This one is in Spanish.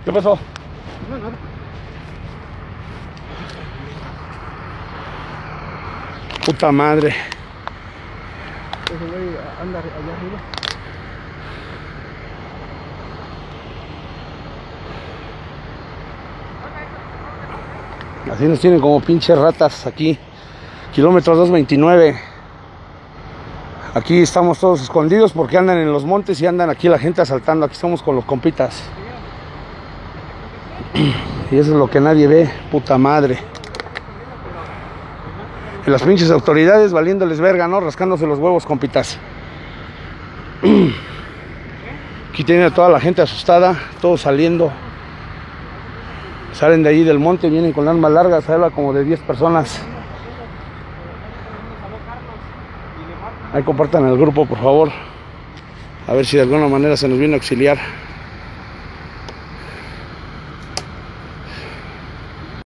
¿Qué pasó? No, nada. Puta madre. Ese güey anda allá arriba. Así nos tienen como pinches ratas aquí. Kilómetro 229. Aquí estamos todos escondidos porque andan en los montes y andan aquí la gente asaltando. Aquí estamos con los compitas. Y eso es lo que nadie ve, puta madre. Y las pinches autoridades valiéndoles verga, ¿no? Rascándose los huevos, compitas. Aquí tienen a toda la gente asustada, todos saliendo. Salen de ahí del monte, vienen con armas largas, habla como de 10 personas. Ahí compartan el grupo, por favor. A ver si de alguna manera se nos viene a auxiliar.